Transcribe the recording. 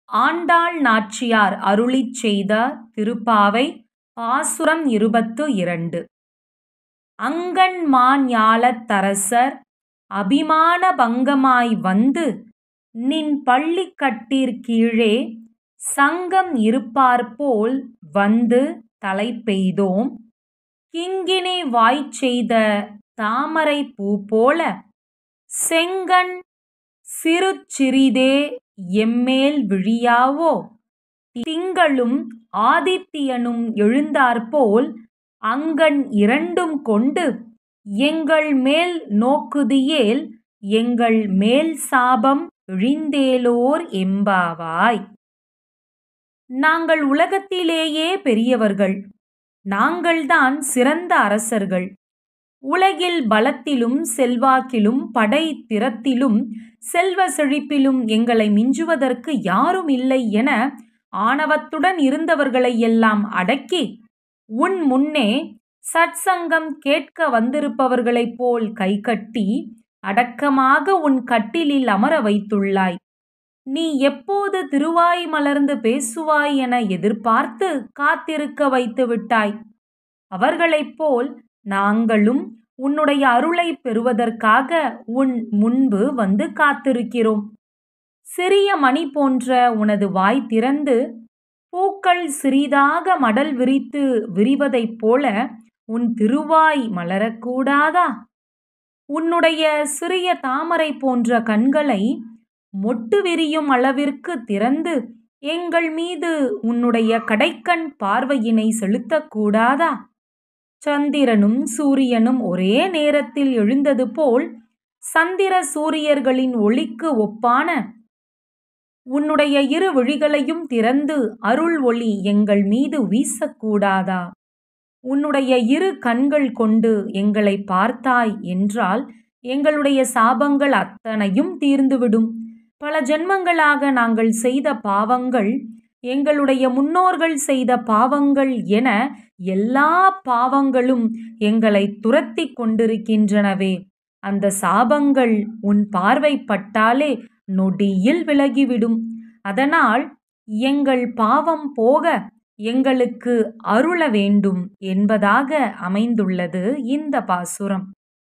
ஆண்டாள் நாச்சியார் அருளிச் செய்த திருப்பாவை பாசுரம் 22. அங்கண்மாஞாலத் தரசர் அபிமான பங்கமாய் வந்து நின் பள்ளிக்கட்டிற் கீழே சங்கம் இருப்பார்போல் வந்து தலைப்பெய்தோம். கிங்கினி வாய்ச்செய்த தாமரைப் பூப்போல செங்கண் சிறுசிறிதே எம்மேல் விழியாவோ. திங்களும் ஆதித்தியனும் எழுந்தாற்போல் அங்கண் இரண்டும் கொண்டு எங்கள் மேல் நோக்குதியேல் எங்கள் மேல் சாபம் இழிந்தேலோர் எம்பாவாய். நாங்கள் உலகத்திலேயே பெரியவர்கள். நாங்கள்தான் சிறந்த அரசர்கள். உலகில் பலத்திலும் செல்வாக்கிலும் படை திறத்திலும் செல்வ செழிப்பிலும் எங்களை மிஞ்சுவதற்கு யாரும் இல்லை என ஆணவத்துடன் இருந்தவர்களை எல்லாம் அடக்கி உன் முன்னே சற்சங்கம் கேட்க வந்திருப்பவர்களைப் போல் கைகட்டி அடக்கமாக உன் கட்டிலில் அமர வைத்துள்ளாய். நீ எப்போது திருவாய் மலர்ந்து பேசுவாய் என எதிர்பார்த்து காத்திருக்க வைத்து விட்டாய். அவர்களைப் போல் நாங்களும் உன்னுடைய அருளை பெறுவதற்காக உன் முன்பு வந்து காத்திருக்கிறோம். சிறிய மணி போன்ற உனது வாய் திறந்து பூக்கள் சிறிதாக மடல் விரித்து விரிவதைப் போல உன் திருவாய் மலரக்கூடாதா? உன்னுடைய சிறிய தாமரை போன்ற கண்களை மொட்டு விரியும் அளவிற்கு திறந்து எங்கள் மீது உன்னுடைய கடைக்கண் பார்வையினை செலுத்தக்கூடாதா? சந்திரனும் சூரியனும் ஒரே நேரத்தில் எழுந்தது போல் சந்திர சூரியர்களின் ஒளிக்கு ஒப்பான உன்னுடைய இரு விழிகளையும் திறந்து அருள் ஒளி எங்கள் மீது வீசக்கூடாதா? உன்னுடைய இரு கண்கள் கொண்டு எங்களை பார்த்தாய் என்றால் எங்களுடைய சாபங்கள் அத்தனையும் தீர்ந்துவிடும். பல ஜென்மங்களாக நாங்கள் செய்த பாவங்கள், எங்களுடைய முன்னோர்கள் செய்த பாவங்கள் என எல்லா பாவங்களும் எங்களை துரத்தி கொண்டிருக்கின்றனவே. அந்த சாபங்கள் உன் பார்வைப்பட்டாலே நொடியில் விலகிவிடும். அதனால் எங்கள் பாவம் போக எங்களுக்கு அருள வேண்டும் என்பதாக அமைந்துள்ளது இந்த பாசுரம்.